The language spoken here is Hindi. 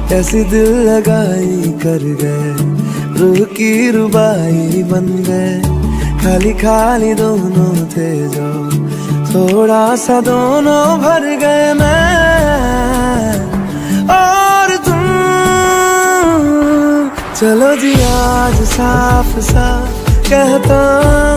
कैसी दिल लगाई कर गए, रूह की रुबाई बन गए। खाली खाली दोनों थे जो, थोड़ा सा दोनों भर गए मैं और तुम। चलो जी आज साफ साफ कहता